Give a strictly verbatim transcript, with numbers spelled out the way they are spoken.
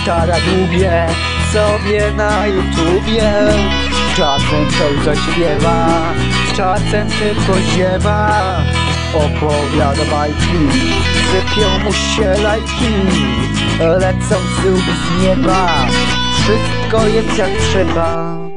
gitara dłubie sobie na YouTubie. Czasem coś zaśpiewa, czasem tylko ziewa. Opowiada bajki, sypią mu się lajki, lecą z łby z nieba. Wszystko jest jak trzeba.